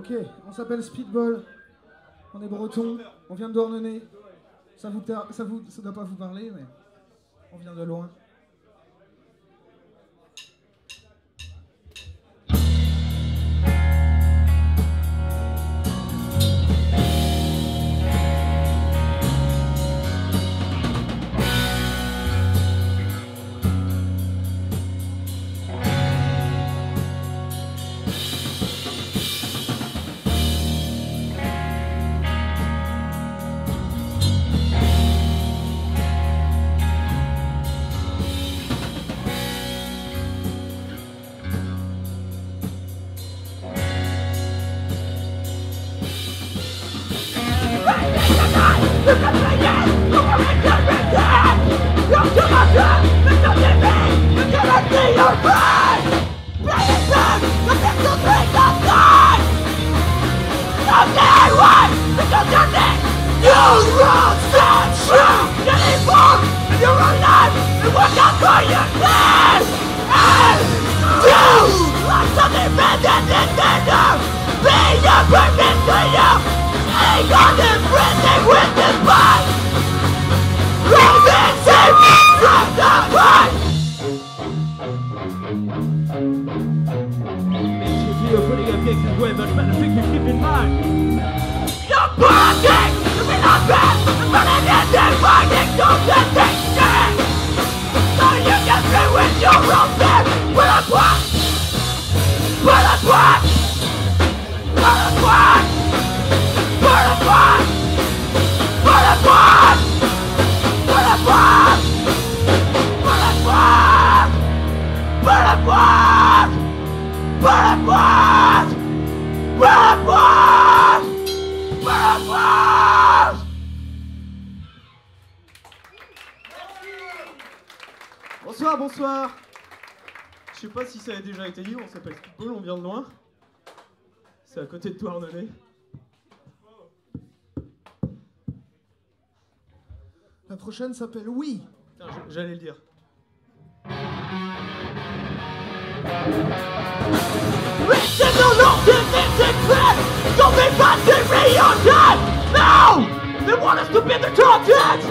Ok, on s'appelle Speedball, on est breton, on vient de Douarnenez. Ça doit pas vous parler, mais on vient de loin. Bonsoir, bonsoir. Je sais pas si ça a déjà été dit, on s'appelle Speedball, on vient de loin. C'est à côté de Douarnenez. La prochaine s'appelle Oui. J'allais le dire. They want us to be the content!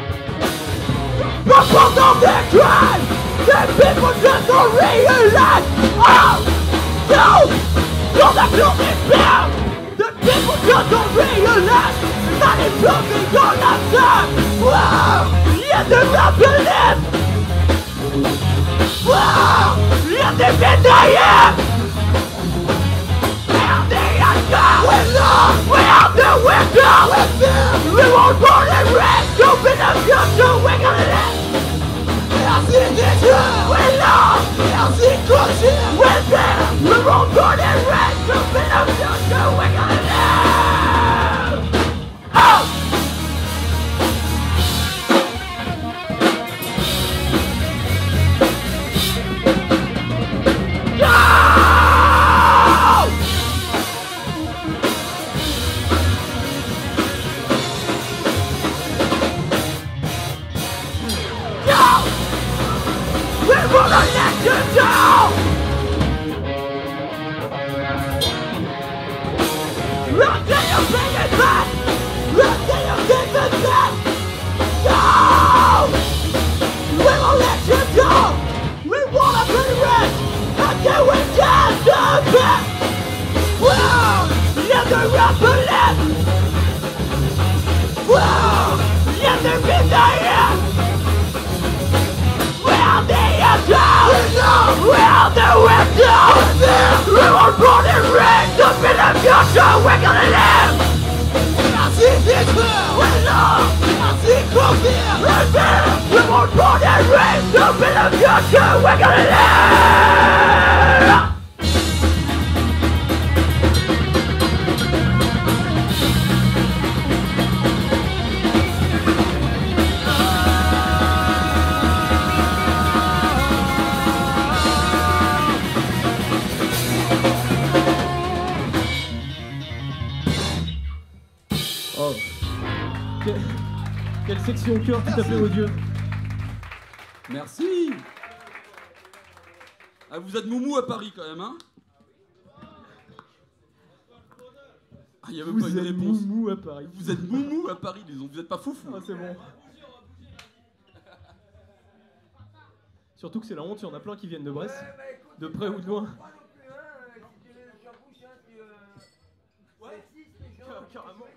Purpose of their crime! The people just don't realize! Oh! No! You're the guilty bill! The people just don't realize! Not improving your lifetime! Wow! Yet they're not believe! Wow! Yet they've been dying! We are the wisdom! We won't burn and rest! Hope in the future we're gonna live! We are seeing this here! We love! We are seeing crushing! We're there! We won't burn and rest! Hope in the future we're gonna live! Oh! Quelle section cœur tout à fait odieux. Merci. Ah, vous êtes moumou à Paris quand même, hein? Ah, il y a même pas Vous une êtes réponse. moumou à Paris. Vous êtes moumou à Paris, disons. Vous êtes pas foufou. Ah, c'est bon. Surtout que c'est la honte, il y en a plein qui viennent de Brest, de près ou de loin. Ouais, carrément.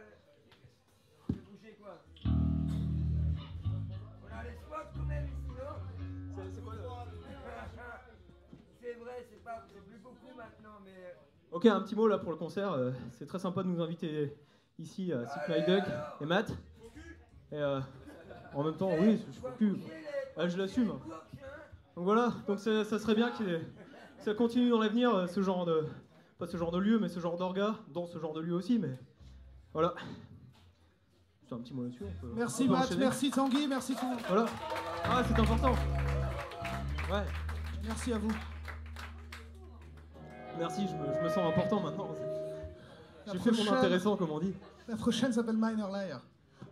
On a les spots quand même ici, non? C'est quoi le... C'est vrai, c'est plus beaucoup maintenant, mais... Ok, un petit mot là pour le concert. C'est très sympa de nous inviter ici à Sick My Duck et Matt. Et en même temps, oui, je suis cul. Ah, je l'assume. Donc voilà, donc ça serait bien que ça continue dans l'avenir, ce genre de... Pas ce genre de lieu, mais ce genre d'orga, dans ce genre de lieu aussi, mais... Voilà. C'est un petit mot là-dessus. Merci on peut Matt, enchaîner. merci Tanguy, merci tout. Voilà. Ah, c'est important. Ouais. Merci à vous. Merci, je me sens important maintenant. La J'ai fait mon prochaine- intéressant, comme on dit. La prochaine s'appelle Minor Liar.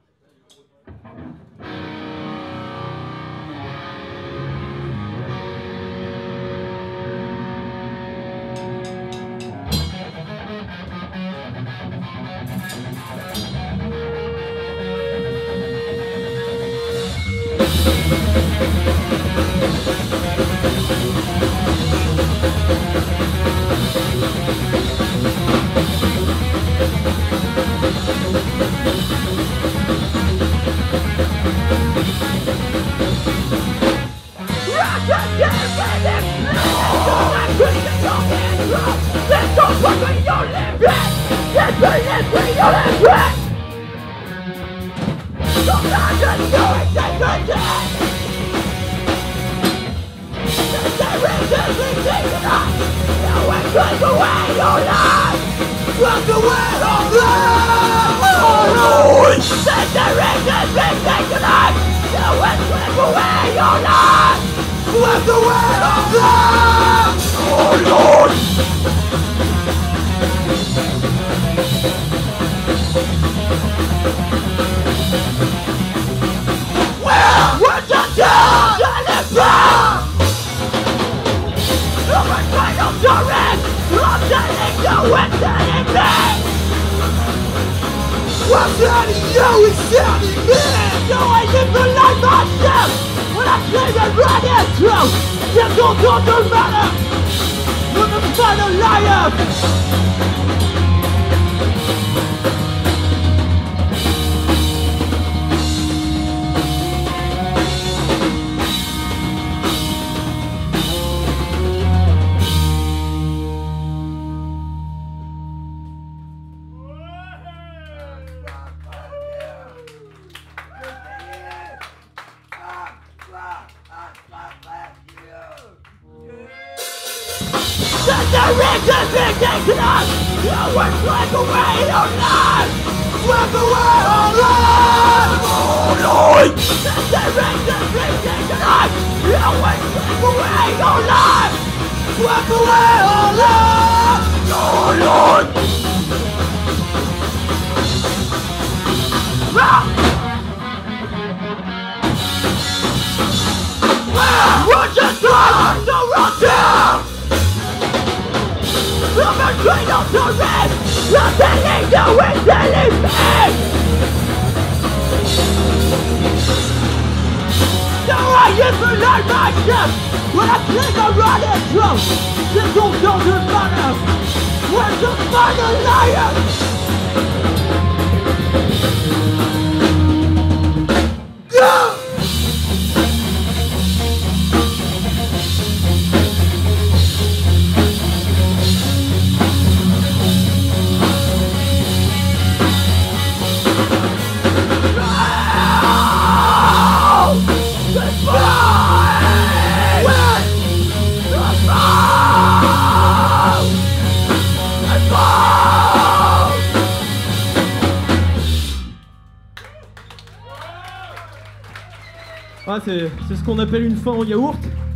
Ah, c'est ce qu'on appelle une fin en yaourt.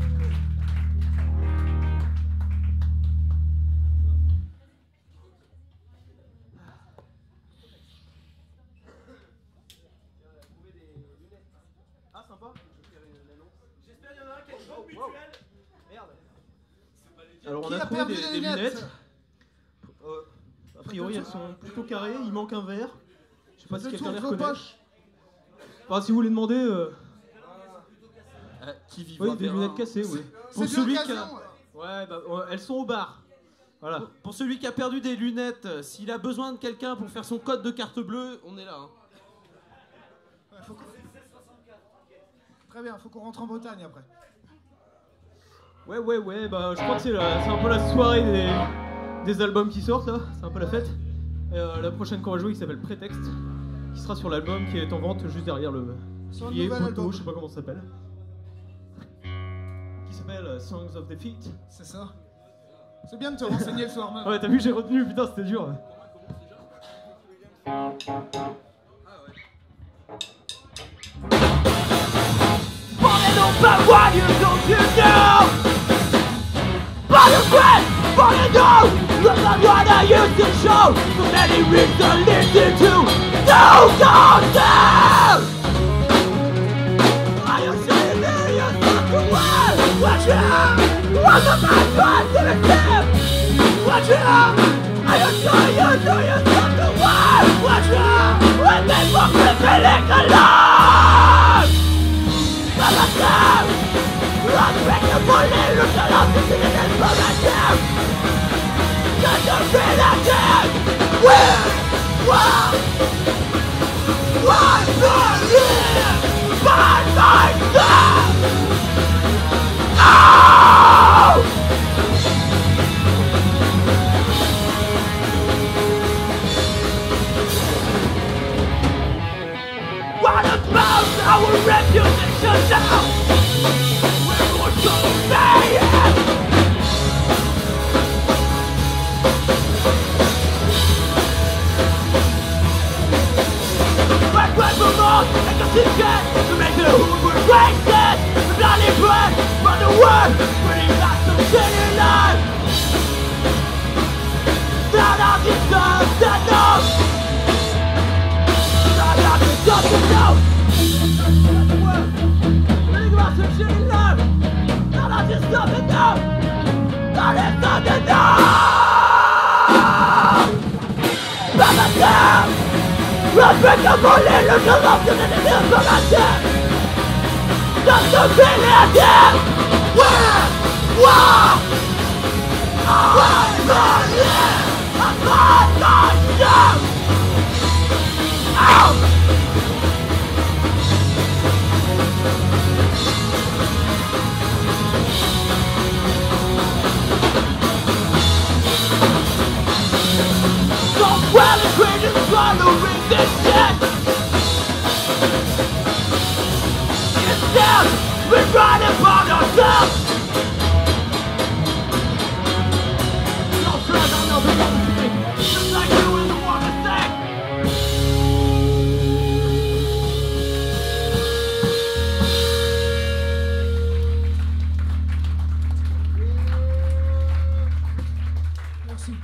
Ah, sympa. J'espère qu'il y en a un qui a une bonne mutuelle. Merde. Alors, on Qui a a trouvé perdu des les lunettes lunettes. priori, elles sont plutôt carrées. Il manque un verre. Je sais pas si quelqu'un les vos reconnaît. poches. Enfin, si vous voulez demander. Qui vit Oui, des lunettes cassées, oui. C'est celui de qui a- l'occasion. Ouais, bah, elles sont au bar. Voilà. Pour celui qui a perdu des lunettes, s'il a besoin de quelqu'un pour faire son code de carte bleue, on est là. Hein. Ouais, Très bien, faut qu'on rentre en Bretagne après. Ouais, bah je crois que c'est un peu la soirée des albums qui sortent là, c'est un peu la fête. Et la prochaine qu'on va jouer qui s'appelle Prétexte, qui sera sur l'album qui est en vente juste derrière le Sur le qui est nouvel Poteau, album. je sais pas comment ça s'appelle. Qui s'appelle Songs of Defeat. C'est ça. C'est bien de te renseigner le soir même. Ouais, t'as vu, j'ai retenu, putain, c'était dur. Falling over what you don't you know. By your friends, falling down. Look like what I used to show. So many reasons to listen to. No concept. Are you saying that you're stuck away? Watch out. What's the bad part to the tip? Watch out. Are you sure you're stuck away? Watch out. When they walk the feeling alive. Unbreakable illusion to the information. Just a reaction. One believe by myself. Oh! What about our reputation now? To make the hood would racist. The bloody bread from the world, bringing back some shit in life. That I deserve to know. That I deserve to know. Bringing back some shit in life. That I deserve to know. That I deserve to know. Unbreakable illusion of the information. Just a feeling. Where? What? I believe upon myself. Out. So well and great and swallowing this shit. Instead, we're writing about ourselves. No friends, I know the other thing. Just like you in the one to sing. Merci.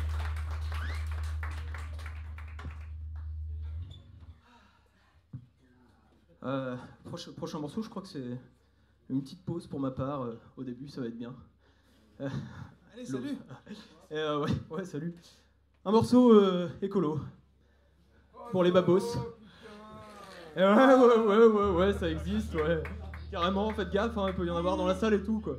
Prochain morceau, je crois que c'est une petite pause pour ma part. Au début, ça va être bien. Allez, salut. Ouais, salut. Un morceau écolo. Pour les babos. Et ouais, ça existe, ouais. Carrément, faites gaffe, hein, il peut y en avoir dans la salle et tout, quoi.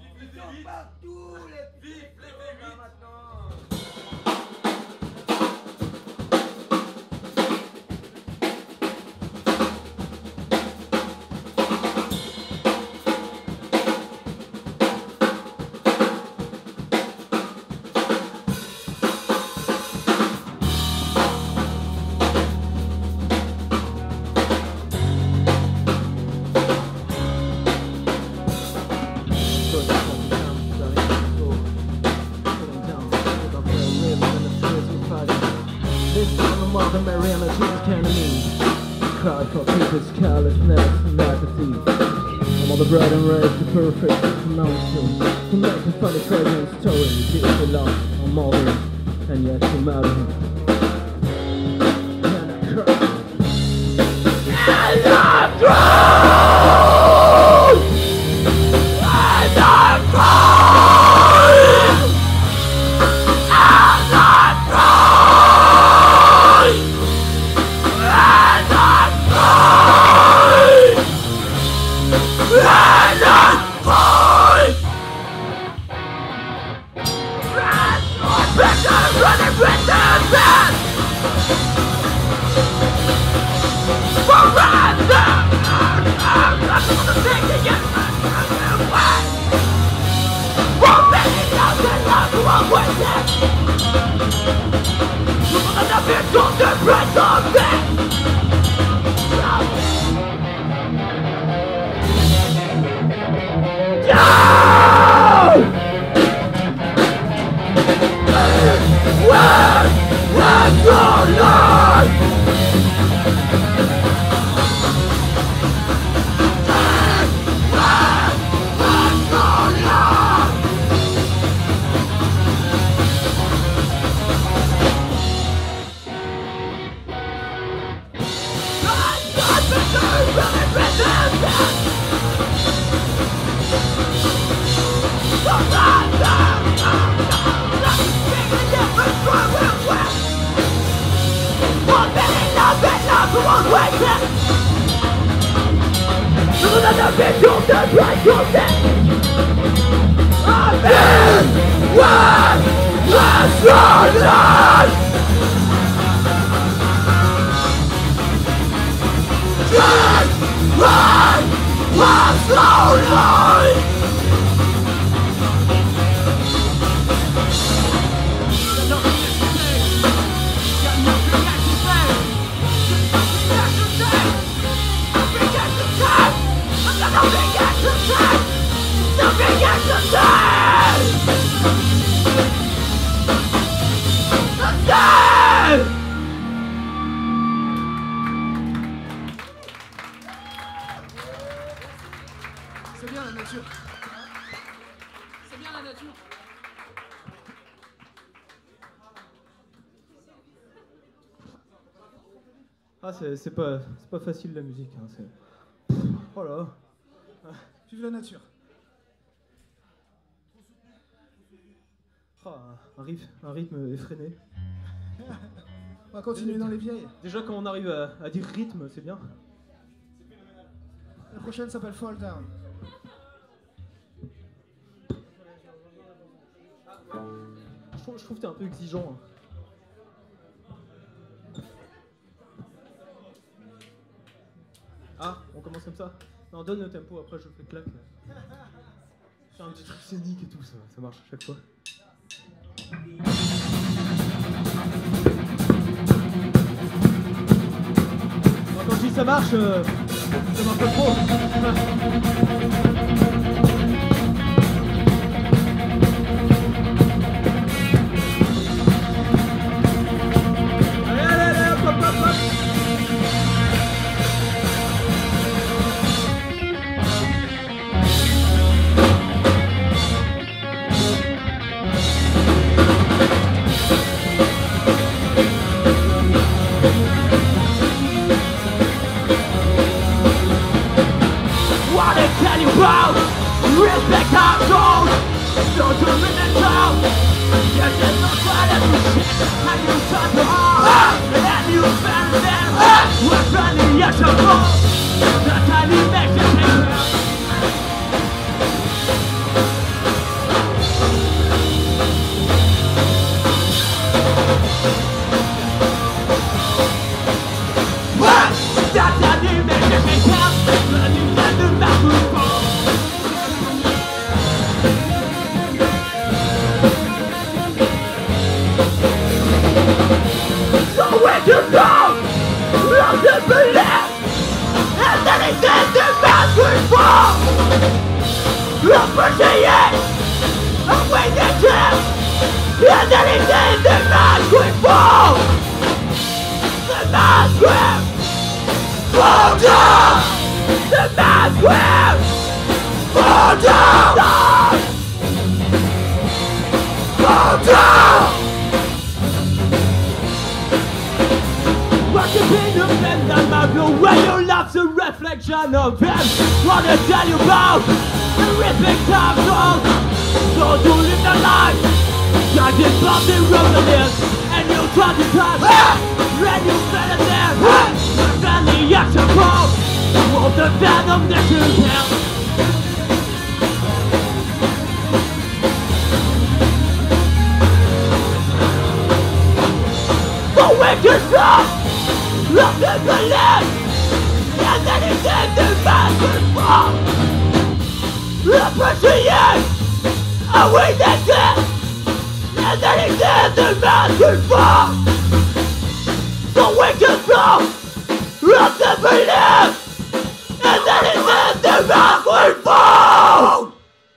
Bread and rice, the perfect announcement. To make a funny fragrance story, it's a lot of mother, and yet you matter. And I cry. And I'm through! And I'm through! And I'm through! C'est bien la nature. C'est bien la nature. Ah, c'est pas facile la musique. Hein, oh là. Vive la nature. Oh, un rythme effréné. On va continuer dans les vieilles. Déjà quand on arrive à dire rythme, c'est bien. La prochaine s'appelle Fall Down. Je trouve que t'es un peu exigeant. Hein. Ah, on commence comme ça. Non, donne le tempo, après je fais clac. Faire un petit truc scénique et tout, ça marche à chaque fois. Bon, quand je dis ça marche pas trop. Respect our souls, don't do it at all. Yes, it's not right as we shit, and you shut the heart, and you spend them. We're running, yes, of course. The tiny makes you take care. What? That tiny makes you take care. Running down the microphone. Where you go, love to believe, and then it's in the mouth we fall. Appreciate, away the tip, and then it's in the mouth we fall. The mouth grip, fall down. The mouth grip, fall down. Fall down. What the kingdom and the mouth where your love's a reflection of him. Wanna tell you about the horrific times of those who live their life. God is about the road to this, and you try to touch when you fell in there. The family action call, won't the venom that you kill. The wicked stuff. Love to believe, and then it's in the mouth we fall. Appreciate, away the tip, and then it's in the mouth we fall. So we can go, love to believe, and then it's in the mouth we fall.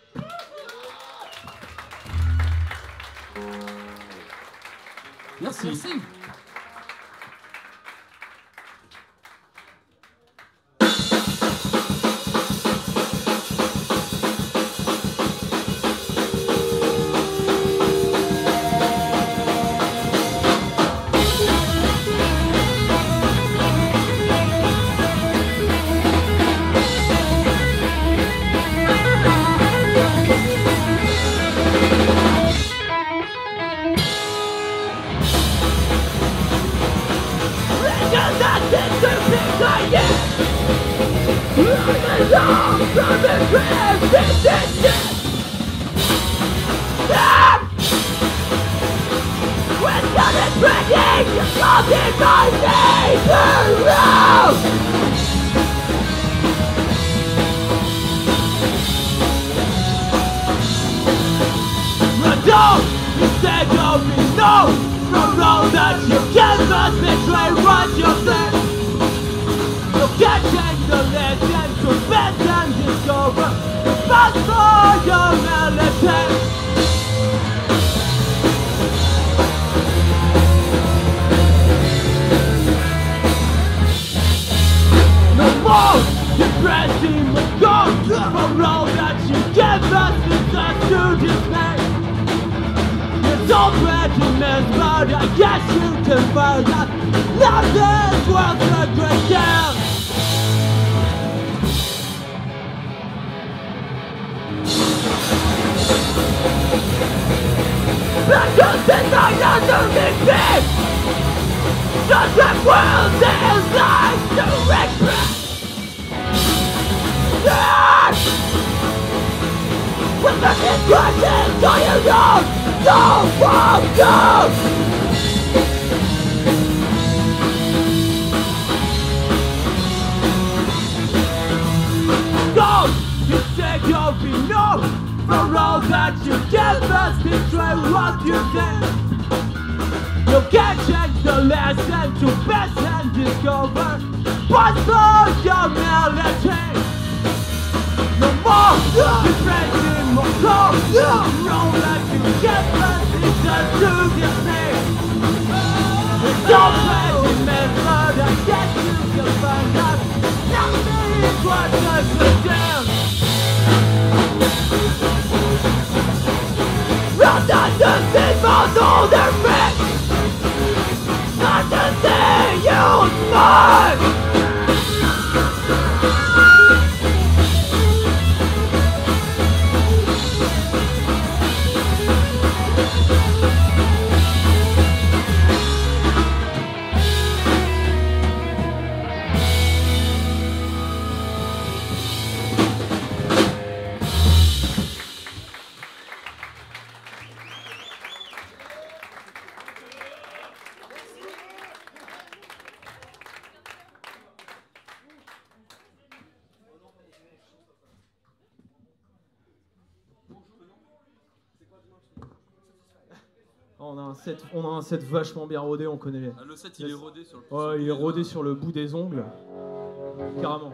On a un set vachement bien rodé, on connaît les... Ah, le set il est rodé sur le... Ouais, il est rodé sur le bout des ongles. Carrément.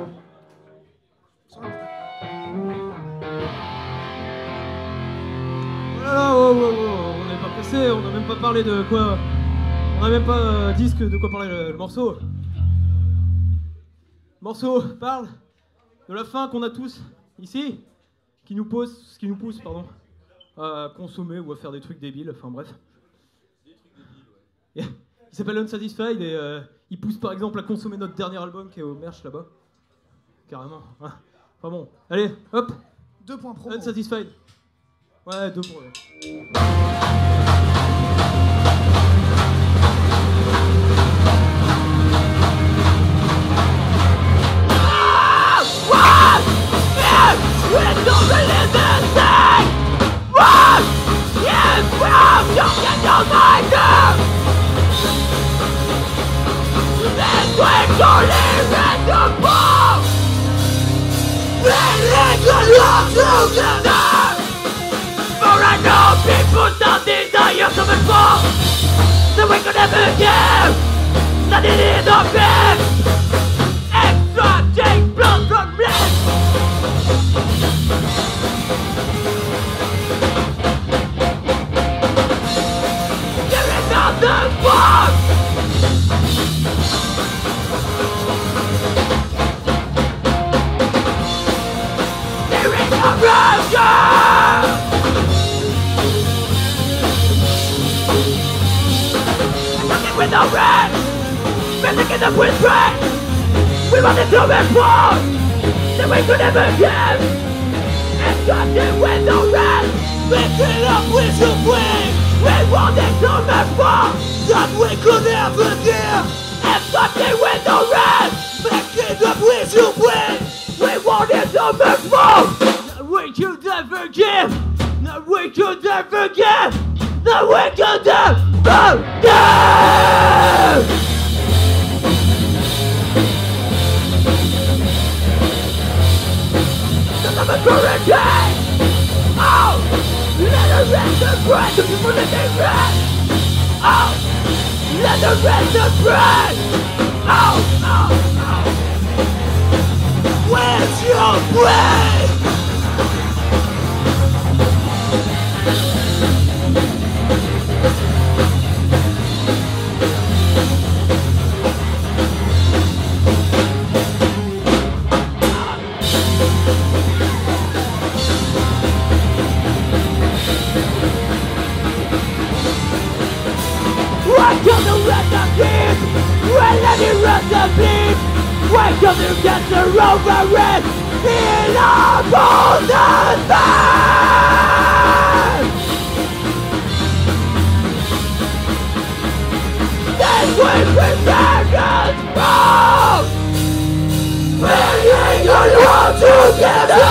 Voilà, on n'est pas pressé, on n'a même pas parlé de quoi... On n'a même pas dit de quoi parlait le morceau. Le morceau parle de la faim qu'on a tous ici, ce qui nous pousse, à consommer ou à faire des trucs débiles, enfin bref. Il s'appelle Unsatisfied et il pousse par exemple à consommer notre dernier album qui est au merch là-bas. Carrément. Enfin bon, allez, hop. 2 points pro. Unsatisfied. Ouais, 2 points. For I know people don't desire so much more that we could never give. That it is a bit extracting blood from blood. There is nothing more. There is no rapture. With no rest, messing in the whispering. We wanted so much more that we could never give. And something with no rest, picking up with your wing. We wanted so much more that we could never give. And something with no rest, picking up with your wing. We come back more. That we could never give. That we could never give. That we could never give. I'm a current day. Oh, let the rest of breath the people that they rest. Oh, let the rest of breath. Oh, oh, oh. Where's your brain? Wake up to rest the beat. Well, let me rest the beat. Wake up to get the over it. In our golden bed. This will prevent us from bringing us all together.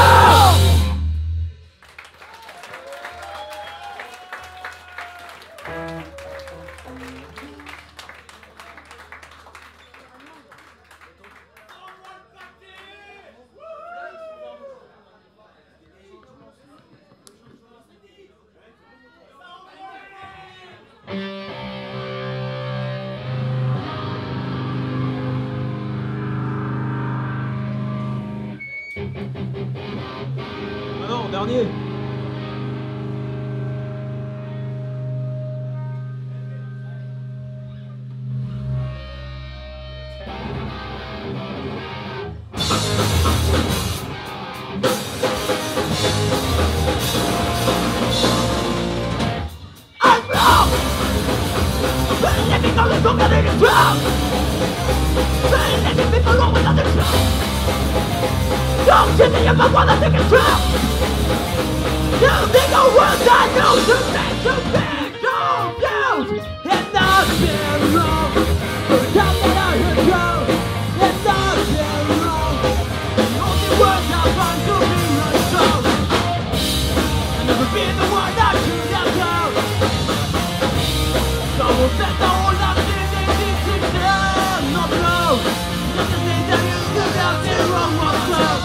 Ah non, dernier. Let me go, let's go, get in the crowd. Let me be alone without the crowd. Don't tell me if I wanna take a trip. You think I was I know to make you big, confused. And nothing wrong. Tell me how you go. And nothing wrong. The only words I find to be myself. I've never been the one that should have gone. So that the whole lot of things not know. Just the thing that you could have been wrong myself.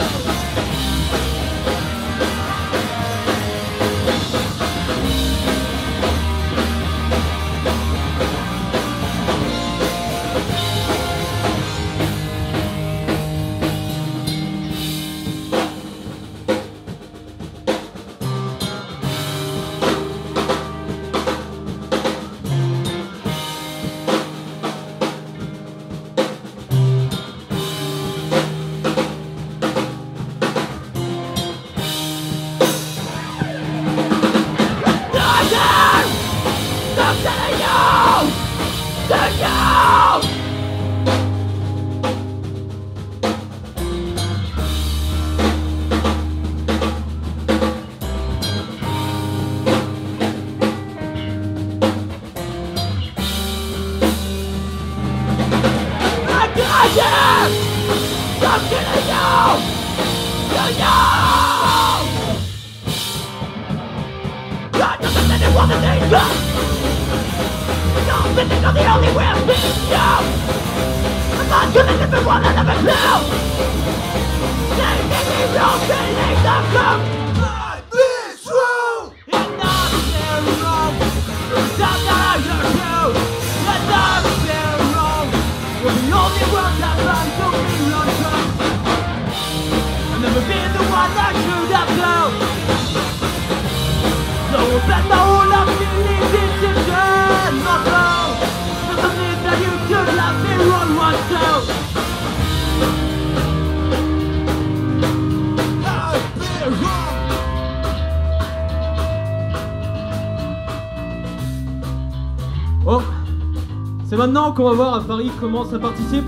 Oh, c'est maintenant qu'on va voir à Paris comment ça participe.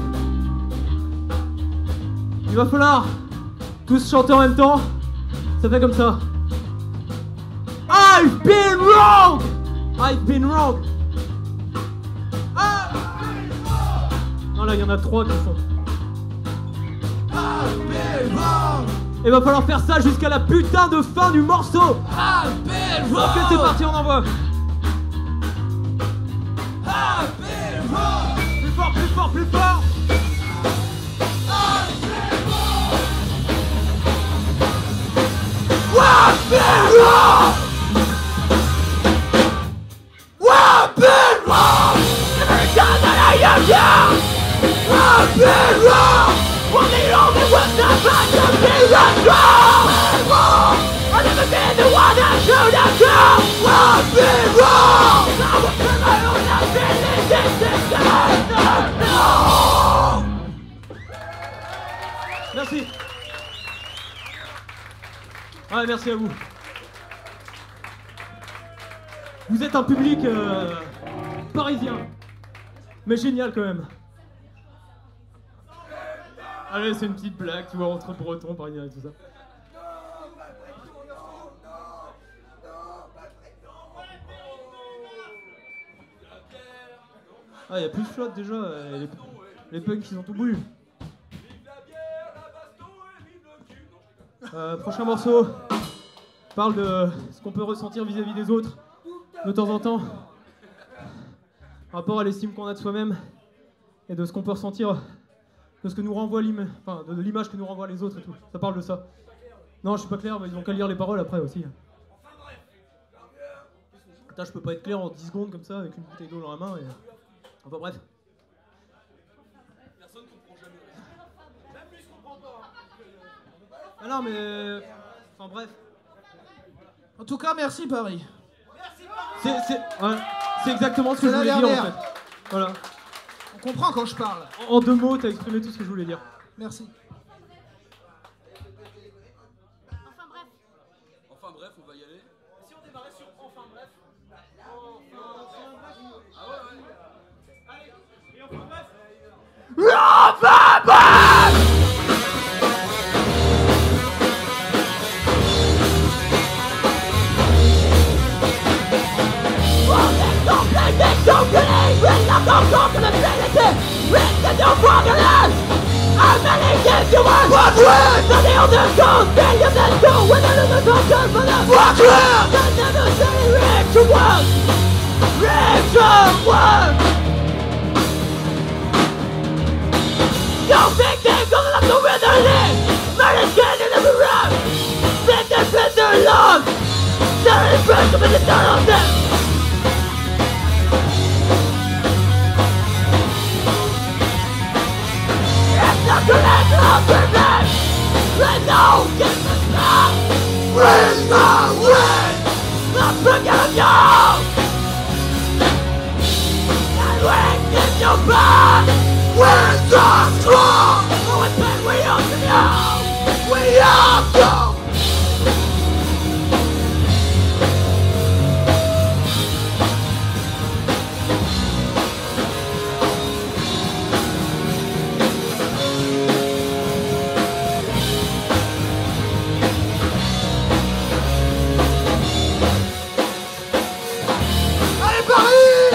Il va falloir tous chanter en même temps. Ça fait comme ça. I've been wrong! I've been wrong! Non, là, il y en a 3 qui chantent. I've been wrong! Et va falloir faire ça jusqu'à la putain de fin du morceau. Ok, c'est parti, on envoie. Plus fort, plus fort, plus fort. Merci. Ouais, merci à vous. Vous êtes un public parisien, mais génial quand même. Allez, c'est une petite blague, tu vois, entre bretons, parisiens et tout ça. Ah, y'a plus de flotte déjà, les punks ils ont tout voulu. Prochain morceau parle de ce qu'on peut ressentir vis-à-vis des autres de temps en temps, par rapport à l'estime qu'on a de soi-même et de ce qu'on peut ressentir, de ce que nous renvoie de l'image que nous renvoient les autres et tout. Ça parle de ça. Non, je suis pas clair, mais ils ont qu'à lire les paroles après aussi. Putain, je peux pas être clair en 10 secondes comme ça avec une bouteille d'eau dans la main et... Enfin bref. Personne comprend jamais. Même lui, je comprends pas. Ah non, mais... Enfin bref. En tout cas, merci Paris. C'est exactement ce que je voulais dire en fait. Voilà. On comprend quand je parle. En 2 mots, t'as exprimé tout ce que je voulais dire. Merci. Enfin bref, on va y aller. Si on démarrait sur enfin bref. Ah ouais. Allez, et enfin bref. Don't think they're gonna let the winner live. Let it get in the round. Let them spend their lungs. They're in front of the turn of them. It's not gonna come for them. Let no get the stop. Where's the wind? Not forget of you. And when it's your back. We're so strong. Oh, it's been we have to know. We have to. Allez Paris!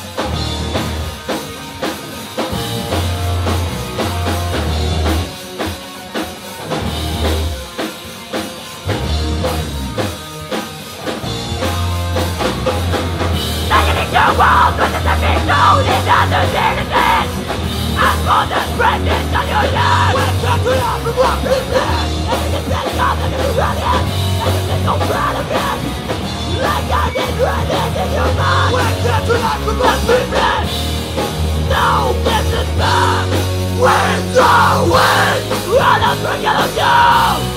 Walls with the defeat, no need understand again. I'm for the presence on your land. We're trying to love from what we plan. Everything's setting up like a rebellion. Everything's so proud of it. Like I did running in your mind. We're trying to love from what we plan. No business man. We're so weak. We're not forget of you.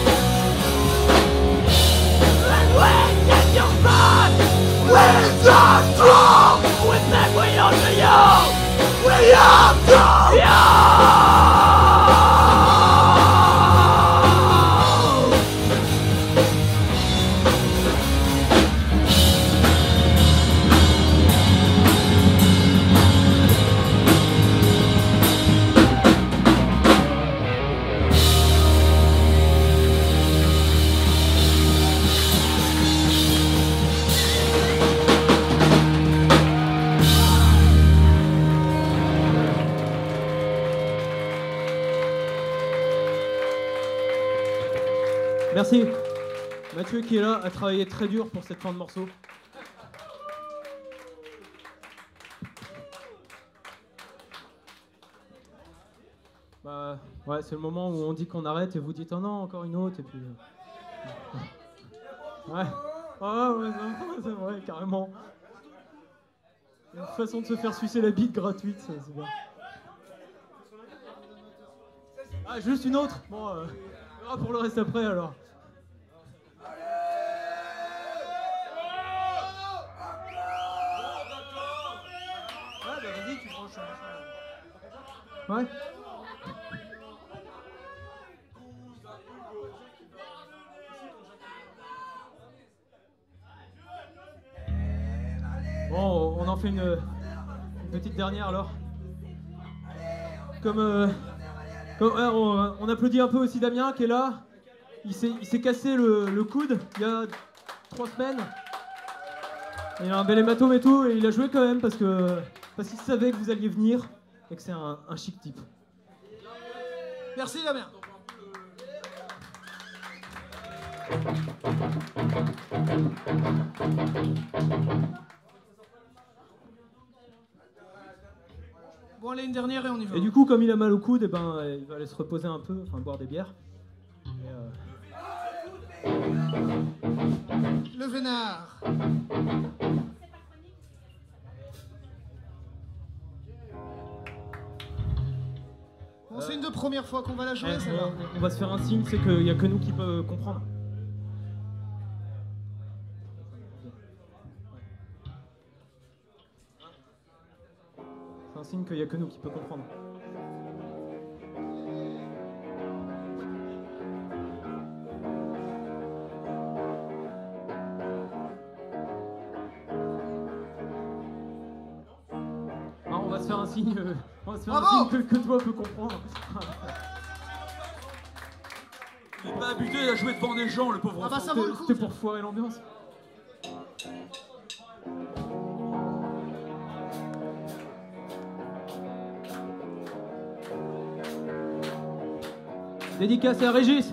And when it's your mind. We're so strong. We think we owe to you. We have to you. Merci. Mathieu qui est là a travaillé très dur pour cette fin de morceau. Bah ouais, c'est le moment où on dit qu'on arrête et vous dites oh non, encore une autre et puis. Ouais. Ah ouais, non, c'est vrai, carrément. Une façon de se faire sucer la bite gratuite, ça, c'est bien. Ah, juste une autre. Bon, on verra pour le reste après alors. Ouais, bah vas-y, tu branches. Ouais. Bon, on en fait une petite dernière alors. Comme on applaudit un peu aussi Damien qui est là. Il s'est cassé le coude il y a 3 semaines. Il a un bel hématome et tout, et il a joué quand même parce qu'il savait que vous alliez venir et que c'est un chic type. Merci Damien. Bon, allez, une dernière et on y va. Et du coup, comme il a mal au coude, eh ben, il va aller se reposer un peu, enfin boire des bières. Le vénard. Bon, c'est une de première fois qu'on va la jouer, celle-là. On va se faire un signe, c'est qu'il n'y a que nous qui peut comprendre. C'est un signe qu'il n'y a que nous qui peut comprendre. On va se faire un signe, que toi peux comprendre. Il n'est pas habitué à jouer devant des gens, le pauvre Ah bah enfant. ça vaut le coup. C'était pour foirer l'ambiance. Dédicace à Régis.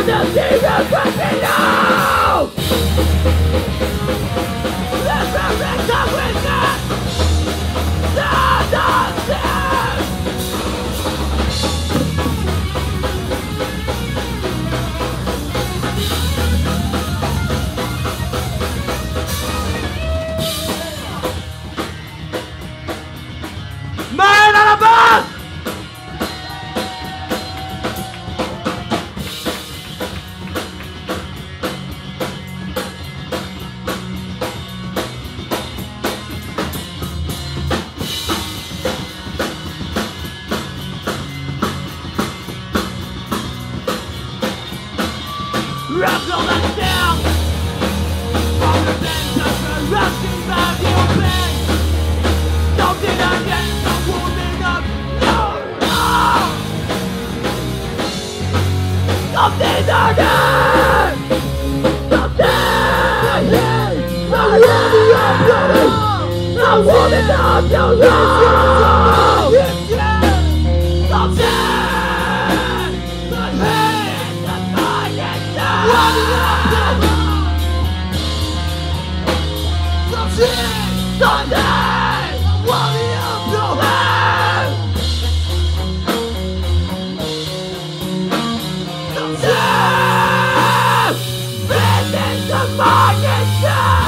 the demons from below! Resurrection within! The sin! Man on a bus! Wrapped on the down from the bench of the rusting back your pain. Something against the woman of no. Something again. Something. The woman of your the woman of your something. The hate, the violence. Sunday, warrior of your head. Something, within the morning sun.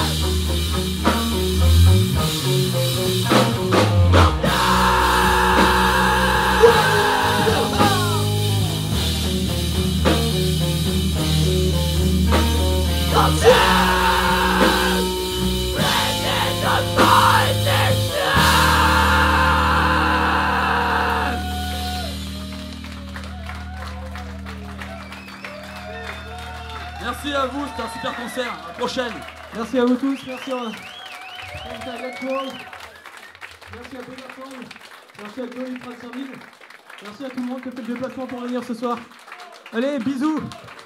Merci à vous, c'était un super concert. À la prochaine. Merci à vous tous, merci à Black World, merci à Peterson, merci à Chloé Ultra 5000, merci à tout le monde qui a fait le déplacement pour venir ce soir. Allez, bisous.